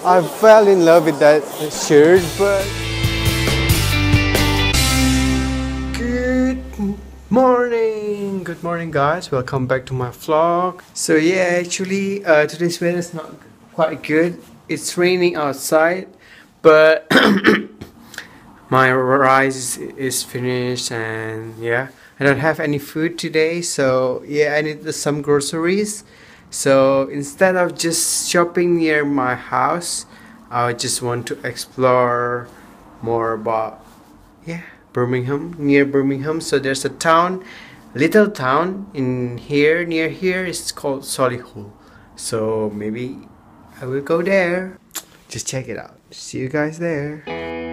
I fell in love with that shirt, but good morning guys, welcome back to my vlog. So yeah, actually today's weather is not quite good. It's raining outside, but my rice is finished, and yeah, I don't have any food today, so yeah, I need some groceries. So instead of just shopping near my house, I just want to explore more about, yeah, Birmingham, near Birmingham. So there's a town, little town in here, near here. It's called Solihull. So maybe I will go there. Just check it out. See you guys there.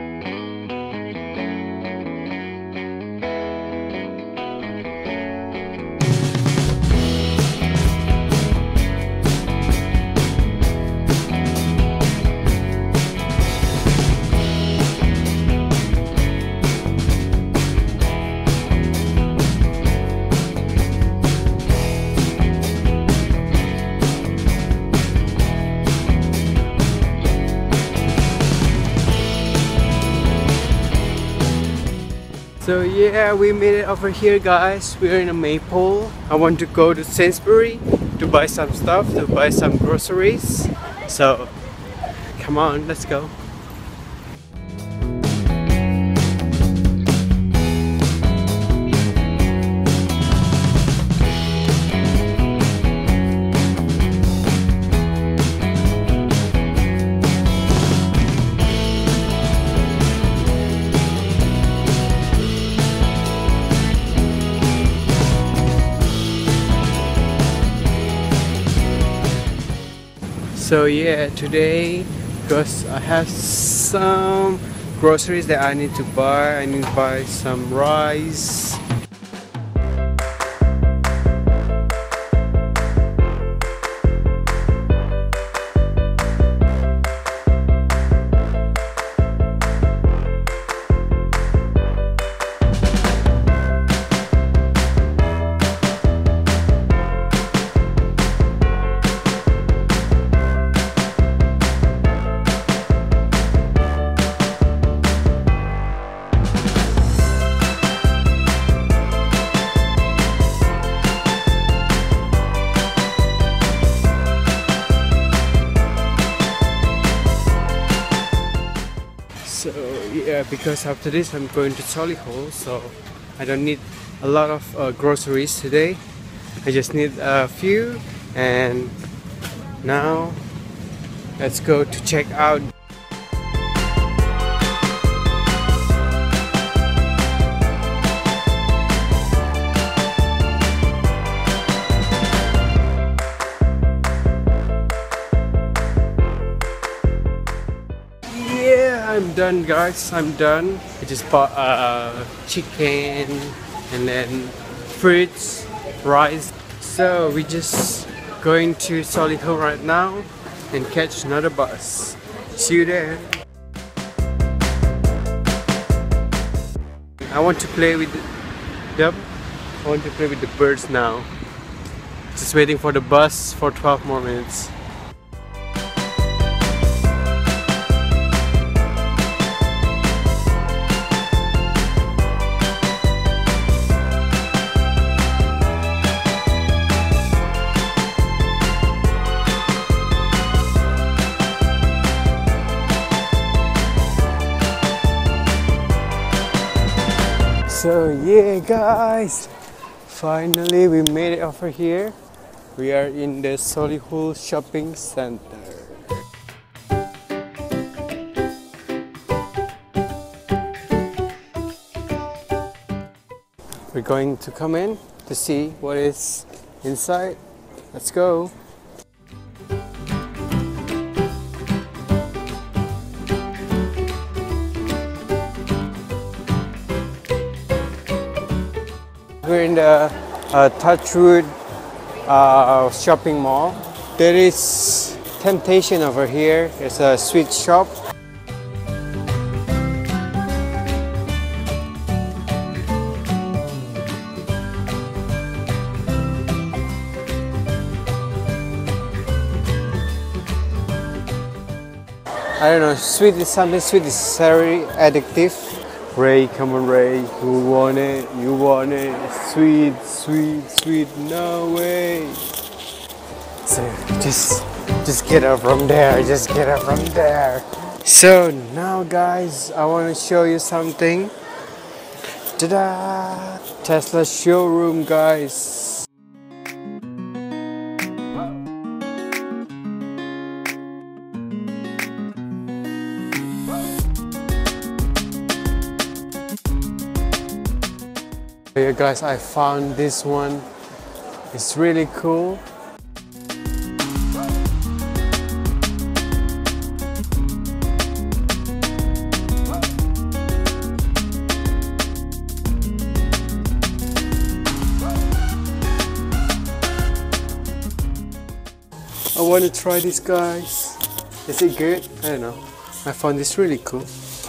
So yeah, we made it over here guys. We're in a Maple. I want to go to Sainsbury to buy some stuff, to buy some groceries. So come on, let's go. So yeah, today, because I have some groceries that I need to buy. I need to buy some rice. So yeah, because after this I'm going to Solihull, so I don't need a lot of groceries today. I just need a few, and now let's go to check out. I'm done guys, I'm done. I just bought chicken and then fruits, rice. So we just going to Solihull right now and catch another bus. See you there. I want to play with I want to play with the birds now. Just waiting for the bus for 12 more minutes. So yeah guys, finally we made it over here. We are in the Solihull shopping center. We're going to come in to see what is inside. Let's go. We're in the Touchwood shopping mall. There is Temptation over here. There's a sweet shop. I don't know, sweet is something sweet is very addictive. Ray, come on Ray, you want it, you want it. Sweet, sweet, sweet, no way. So just get up from there, just get up from there. So now guys, I want to show you something. Ta-da! Tesla showroom guys. Here guys, I found this one. It's really cool. I want to try this guys. Is it good? I don't know. I found this really cool.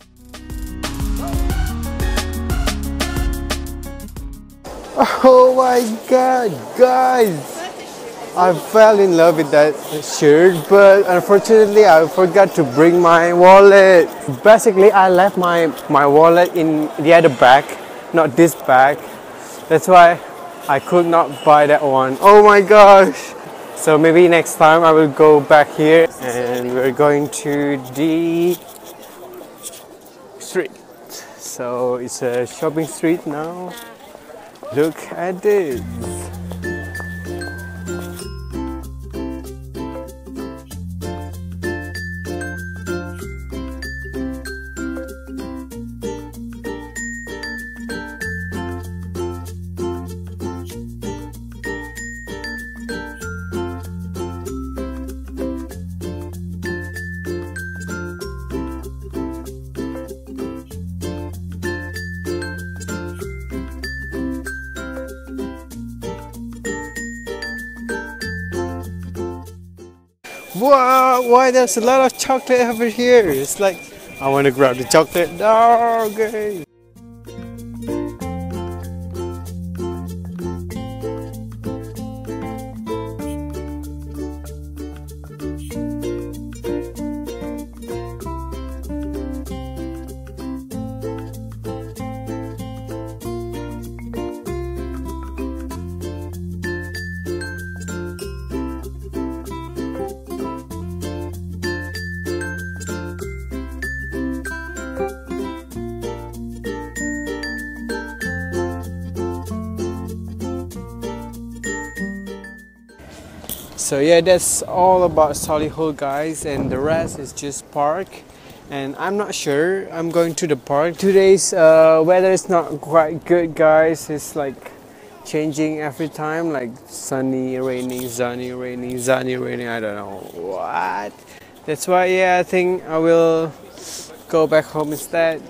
Oh my god, guys! I fell in love with that shirt, but unfortunately I forgot to bring my wallet. Basically, I left my wallet in the other bag, not this bag. That's why I could not buy that one. Oh my gosh! So maybe next time I will go back here and we're going to the street. So it's a shopping street now. Look at this. Wow, why there's a lot of chocolate over here? It's like, I want to grab the chocolate. No, okay. So yeah, that's all about Solihull guys, and the rest is just park. And I'm not sure I'm going to the park. Today's weather is not quite good guys. It's like changing every time, like sunny, raining, sunny, raining, sunny, raining. I don't know what. That's why yeah, I think I will go back home instead.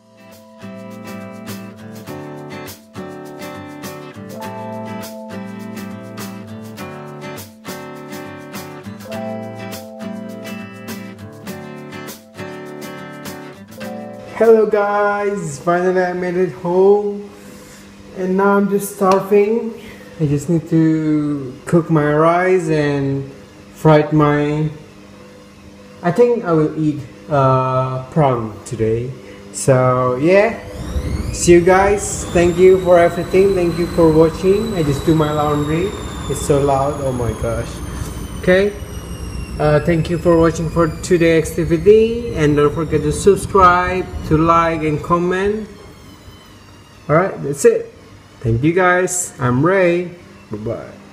Hello guys, finally I made it home and now I'm just starving. I just need to cook my rice and fried my... I think I will eat prawn today. So yeah, see you guys. Thank you for everything. Thank you for watching. I just do my laundry. It's so loud, oh my gosh. Okay. Thank you for watching for today's activity, and don't forget to subscribe, to like and comment. Alright, that's it. Thank you guys. I'm Ray. Bye bye.